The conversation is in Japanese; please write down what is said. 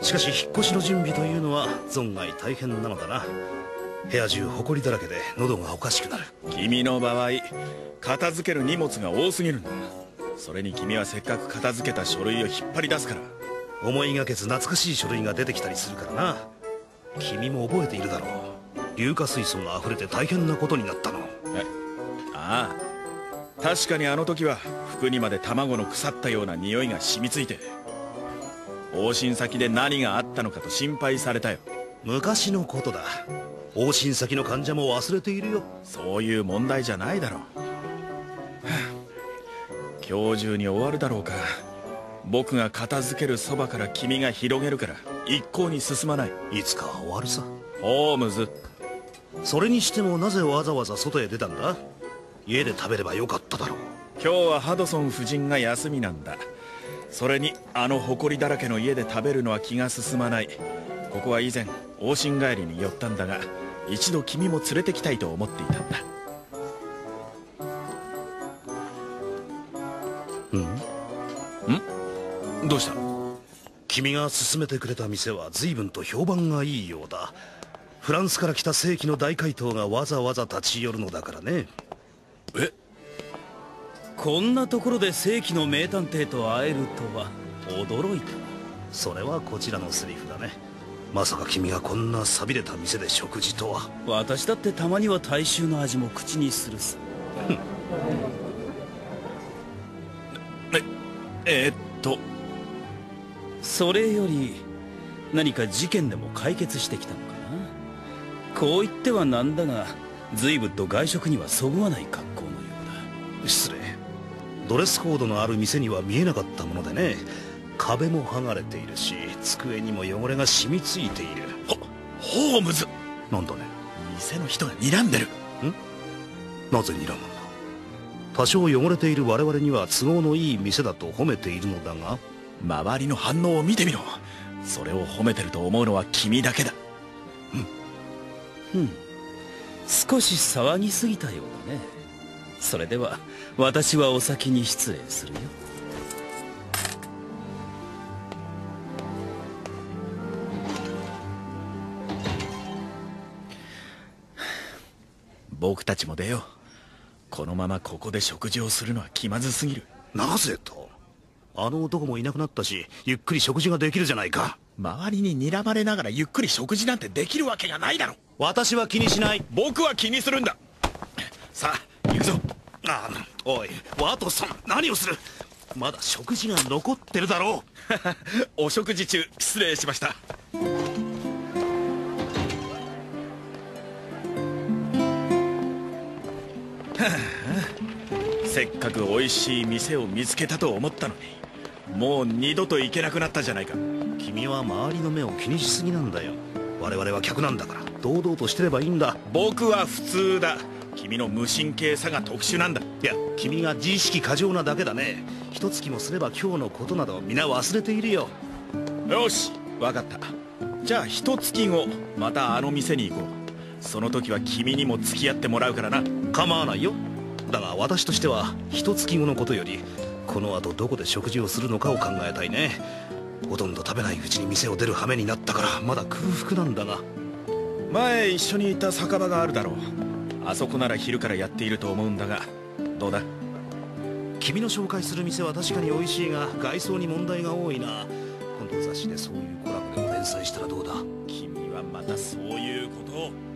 しかし引っ越しの準備というのは存外大変なのだな。部屋中埃だらけで喉がおかしくなる。 君の場合片付ける荷物が多すぎるんだ。それに君はせっかく片付けた書類を引っ張り出すから。 思いがけず懐かしい書類が出てきたりするからな。君も覚えているだろう。硫化水素が溢れて大変なことになったの。 ああ、確かにあの時は服にまで卵の腐ったような匂いが染みついて、往診先で何があったのかと心配されたよ。 昔のことだ。往診先の患者も忘れているよ。 そういう問題じゃないだろう。今日中に終わるだろうか。僕が片付けるそばから君が広げるから一向に進まない。 いつかは終わるさ。 ホームズ。 それにしてもなぜわざわざ外へ出たんだ？家で食べればよかっただろう。 今日はハドソン夫人が休みなんだ。それにあの埃だらけの家で食べるのは気が進まない。ここは以前往診帰りに寄ったんだが、一度君も連れてきたいと思っていたんだ。どうした？ 君が勧めてくれた店は随分と評判がいいようだ。フランスから来た世紀の大怪盗がわざわざ立ち寄るのだからね。 え？こんなところで世紀の名探偵と会えるとは驚いた。 それはこちらのセリフだね。まさか君がこんな寂れた店で食事とは。 私だってたまには大衆の味も口にするさ。それより何か事件でも解決してきたのかな。こう言ってはなんだが、随分と外食にはそぐわない格好のようだ。 失礼。ドレスコードのある店には見えなかったものでね。壁も剥がれているし、机にも汚れが染みついている。 ホームズ。 なんだね。 店の人が睨んでる。 なぜ睨むんだ？多少汚れている我々には都合のいい店だと褒めているのだが。 周りの反応を見てみろ。それを褒めてると思うのは君だけだ。 少し騒ぎすぎたようだね。それでは私はお先に失礼するよ。 僕たちも出よう。このままここで食事をするのは気まずすぎる。 なぜと？あの男もいなくなったし、ゆっくり食事ができるじゃないか。 周りに睨まれながらゆっくり食事なんてできるわけがないだろ。 私は気にしない。 僕は気にするんだ。さあ行くぞ。 おいワトソン、何をする？まだ食事が残ってるだろう。お食事中失礼しました。せっかく美味しい店を見つけたと思ったのに、もう二度と行けなくなったじゃないか。 君は周りの目を気にしすぎなんだよ。我々は客なんだから堂々としてればいいんだ。 僕は普通だ。君の無神経さが特殊なんだ。 いや、君が自意識過剰なだけだね。一月もすれば今日のことなど皆忘れているよ。 よし、分かった。じゃあ一月後またあの店に行こう。その時は君にも付き合ってもらうからな。 構わないよ。だが私としては一月後のことよりこの後どこで食事をするのかを考えたいね。ほとんど食べないうちに店を出る羽目になったからまだ空腹なんだが。 前一緒に行った酒場があるだろう。あそこなら昼からやっていると思うんだが、どうだ？ 君の紹介する店は確かに美味しいが外装に問題が多いな。今度雑誌でそういうコラムでも連載したらどうだ？ 君はまたそういうことを。